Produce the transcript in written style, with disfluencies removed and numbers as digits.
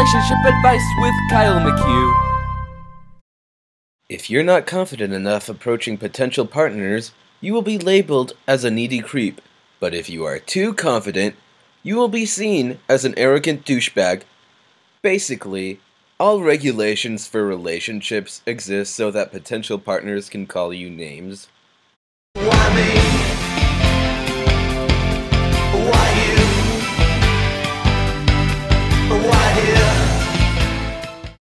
Relationship Advice with Kyle McCue. If you're not confident enough approaching potential partners, you will be labeled as a needy creep. But if you are too confident, you will be seen as an arrogant douchebag. Basically, all regulations for relationships exist so that potential partners can call you names. Why me?